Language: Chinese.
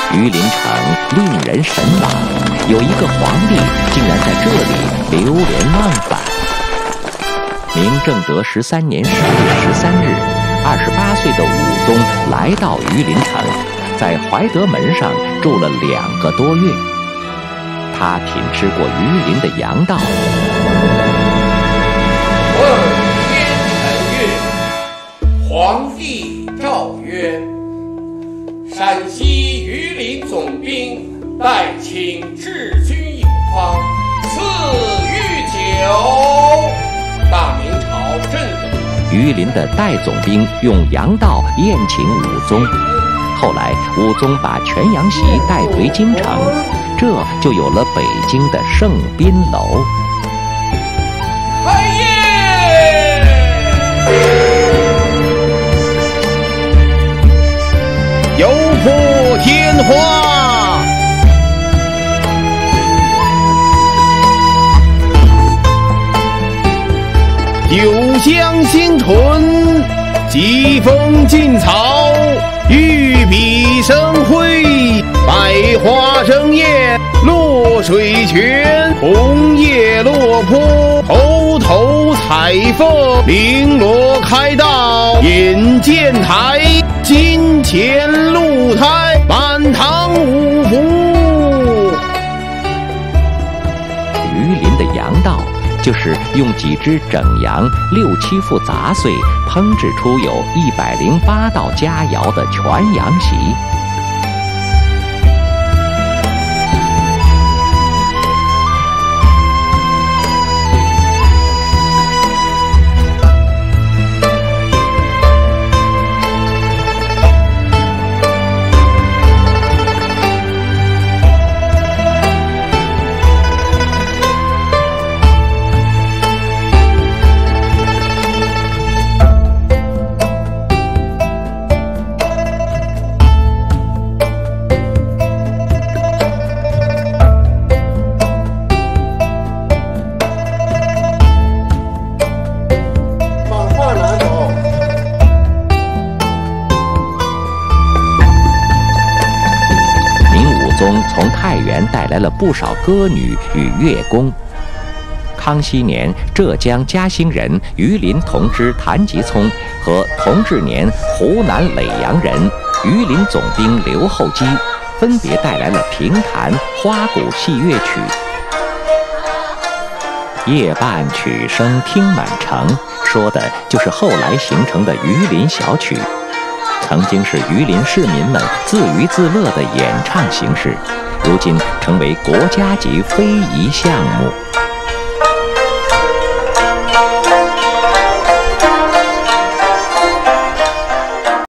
榆林城令人神往，有一个皇帝竟然在这里流连忘返。明正德13年10月13日，28岁的武宗来到榆林城，在怀德门上住了2个多月。他品吃过榆林的羊道。 问天辰月，皇帝诏曰：陕西榆林总兵代请治军有方，赐御酒。大明朝震动。 榆林的代总兵用羊道宴请武宗，后来武宗把全羊席带回京城，这就有了北京的圣宾楼。 开业！ 油破天花，酒香新醇，疾风劲草，玉笔生辉，百花争艳，落水泉，红叶落坡，头头彩凤，绫罗开道，引剑台，金钱露台，满堂五福。 榆林的羊道就是用几只整羊6、7副杂碎烹制出有108道佳肴的全羊席。从太原带来了不少歌女与乐工。康熙年，浙江嘉兴人榆林同知谭吉聪和同治年湖南耒阳人榆林总兵刘厚基分别带来了评弹、花鼓戏乐曲。夜半曲声听满城，说的就是后来形成的榆林小曲，曾经是榆林市民们自娱自乐的演唱形式，如今成为国家级非遗项目。